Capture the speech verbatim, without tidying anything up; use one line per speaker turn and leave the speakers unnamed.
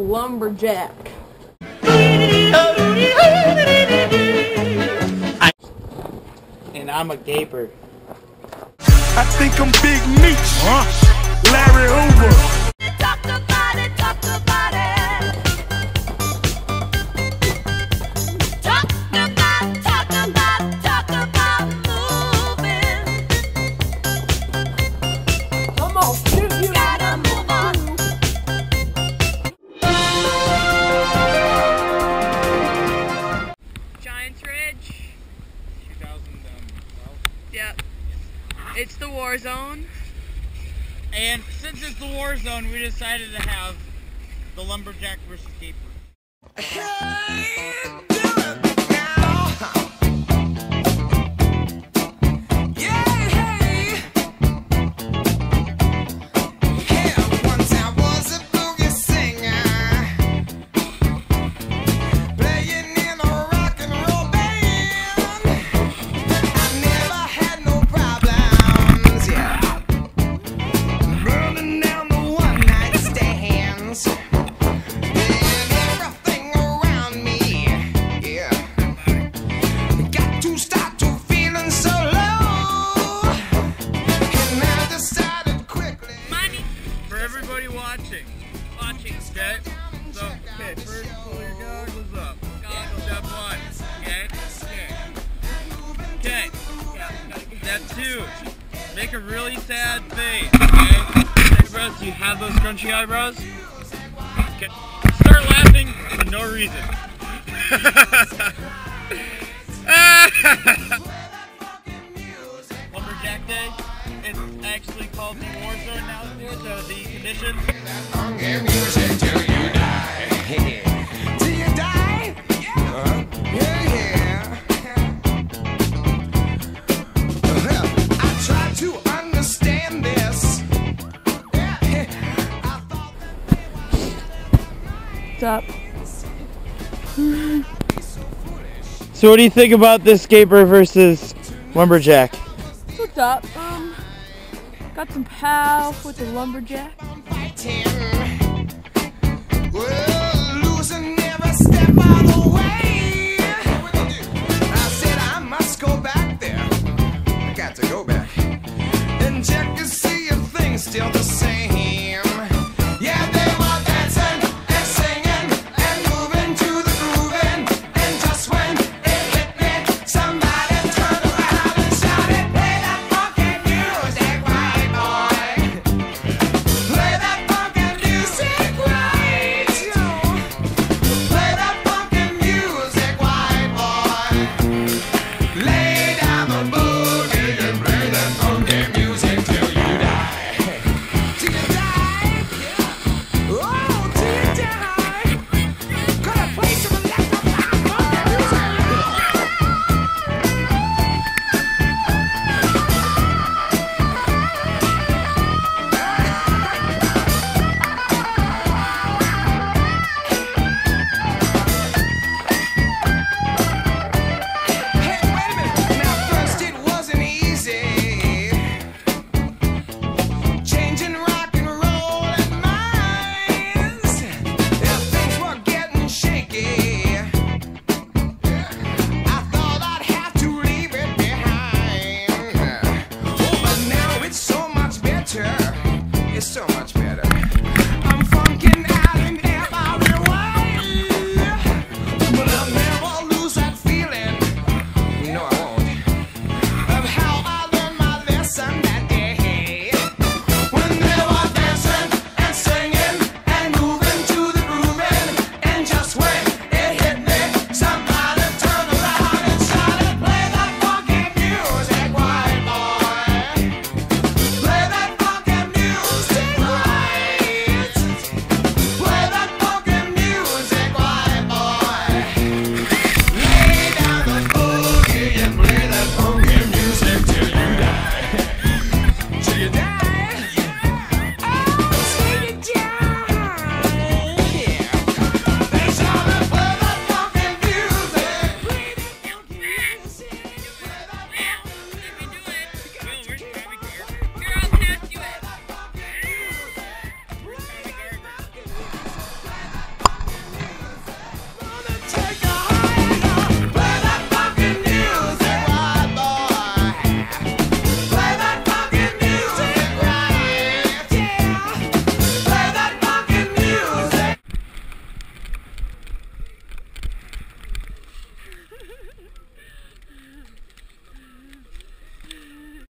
lumberjack.
And I'm a gaper.
I think I'm Big Meech, huh? Larry Hoover.
Talk about it, talk about it. Talk about, talk about, talk about moving.
Come on, shoot, you
Gotta move on.
Giants Ridge.
two thousand twelve.
Yep. It's the war zone.
And since it's the war zone, we decided to have the lumberjack versus gaper. Watching. Watching, okay? So, okay, first pull your goggles up. Goggles step one, okay? Okay. Okay. Step two, make a really sad face, okay? Eyebrows, do you have those scrunchy eyebrows? Okay. Start laughing for no reason. Lumberjack Day. It's actually called the war zone now, so the conditions.
Music till you die. Till you die? Yeah, yeah. I try to understand this.
What's up?
So what do you think about this gaper versus lumberjack?
What's up? Um, got some pow with the lumberjack.
Well, losing every step of the way. I said I must go back there. I got to go back and check to see if things still the same.